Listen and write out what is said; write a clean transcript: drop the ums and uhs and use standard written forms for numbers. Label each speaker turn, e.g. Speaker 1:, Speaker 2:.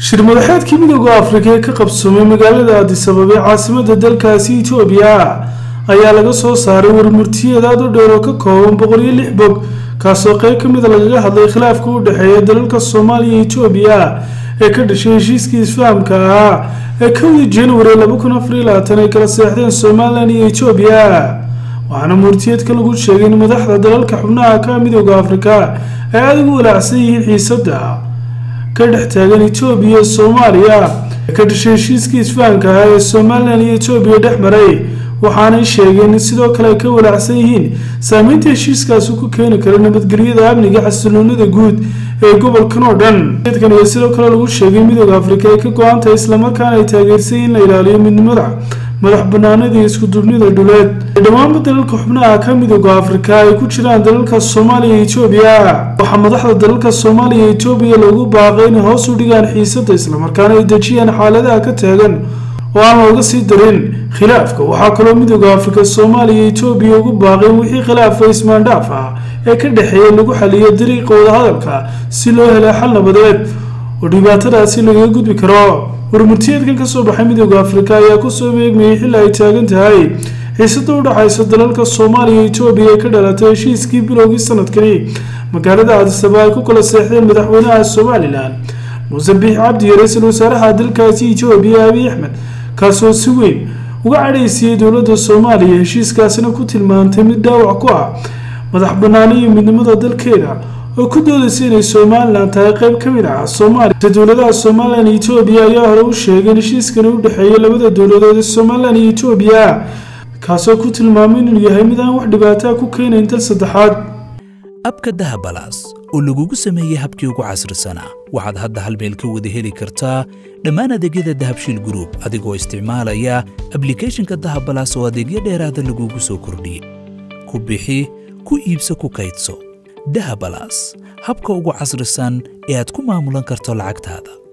Speaker 1: shir madaxeedkii midowga Afrika ee ka qabsoomay magaalada Addis Ababa caasimadda dalkaasi Itoobiya ayaa laga soo saaray warmurtiyeed aad u dheer oo ka kooban 106 bog kaasoo qayb ka mid ah laga hadlay khilaafka u dhaxeeya dalalka Soomaaliya iyo Itoobiya ee ka dhashay heshiiskii isfahamka ah ee 1 January 2024 ay kala saxdeen Soomaaliland iyo Itoobiya waxaana murtiyeedka lagu sheegay in madaxda dalalka xubnaha ka midowga Afrika ay aad ugu walaacsan yihiin xiisadda ka dhex taagan Itoobiya iyo Soomaaliya ka dhashay heshiiskii isfahamka ah ee Soomaaliland iyo Itoobiya dhex maray waxaana sheegeen sidoo kale ka walaacsan yihiin saameynta heshiiskaas uu ku keeni karo nabadgelyada amniga xasiloonida guud ee gobolkan oo dhan dadkan iyo sidoo kale lagu sheegay midowga Afrika ay ka go'aantay isla markaana ay taageersan in la ilaaliyo midnimada madax bannaanida iyo isku duubnida dhuleed dhammaan dalalka xubnaha ka midowga Afrika ay ku jiraan dalalka Soomaaliya iyo Itoobiya waxa madaxda dalalka Soomaaliya iyo Itoobiya lagu baaqay in hoos u dhigaan xiisadda isla markaana ay dejiyaan xaaladaha ka taagan oo aan looga sii darin khilaafka waxa kale oo midowga Afrika Soomaaliya iyo Itoobiya ugu baaqeen wixii khilaaf ismaandhaaf ah ee ka dhaxeeya lagu xaliyo dariiqa wada hadalka si loo helo xal nabadeed oo dhibaatadaasi laga gudbi karo warmurtiyeedkan ka soo baxay midowga Afrika ayaa ku soo beegmay xilli ay taagan tahay xiisadda u dhaxaysa dalalka Soomaaliya iyo Itoobiya ee ka dhalatay heshiiskii bilowgii sanadkani magaalada Addis Ababa ay ku kala saxdeen madaxweynaha Somaliland Muuse Biixi Cabdi iyo ra'iisul wasaaraha dalkaasi Itoobiya Abiy Ahmed kaasoo si weyn uga cadhaysiyay dowladda Soomaaliya heshiiskaasina ku tilmaantay mid dhaawac ku ah madax bannaanida iyo midnimada dalkeeda oo ku doodaysay in Somaliland tahay qayb ka mid ah Soomaaliya dowladaha Somaliland iyo Itoobiya ayaa hore u sheegay in heshiiskan u dhaxeeya labada dowladood ee Somaliland iyo Itoobiya kaasoo ku tilmaamay inuu yahay mid aan wax dhibaato ah ku keenayn dal saddexaad
Speaker 2: abka dahabalas oo lagugu sameeyay habkii ugu casrisanaa waxaad hadda hal meel ka wada heli kartaa dhammaan adeegyada dahabshiil group adigoo isticmaalaya applicationka dahabalas oo adeegyo dheeraada lagugu soo kordhiyay ku bixi ku iibso ku kaydso dahabalas habka ugu casrisan ee aad ku maamulan karto lacagtaada